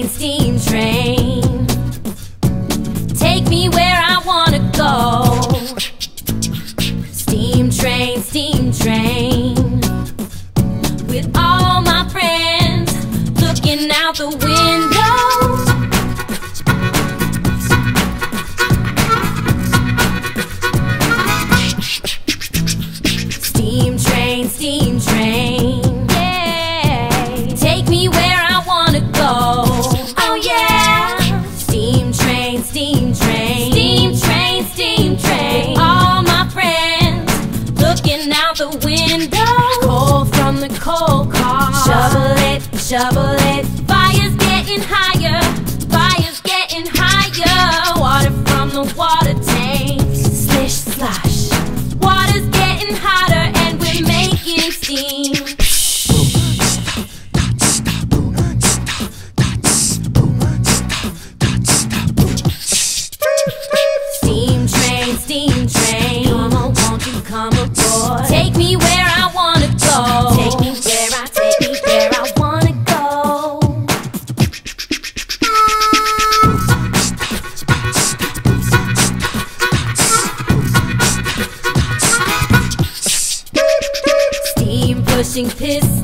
train, steam train. Take me where I wanna go. Steam train. With all my friends looking out the window. Steam train, yeah. Take me where I wanna go. Oh yeah. Steam train. With all my friends looking out the window. Coal from the coal car. Shovel it. Fire's getting higher. Water from the water tank. Splish splash. Water's getting hotter and we're making steam. Steam train. Come on, won't you come aboard? Take me where I wanna go. Take me where I wanna go. Steam pushing piston.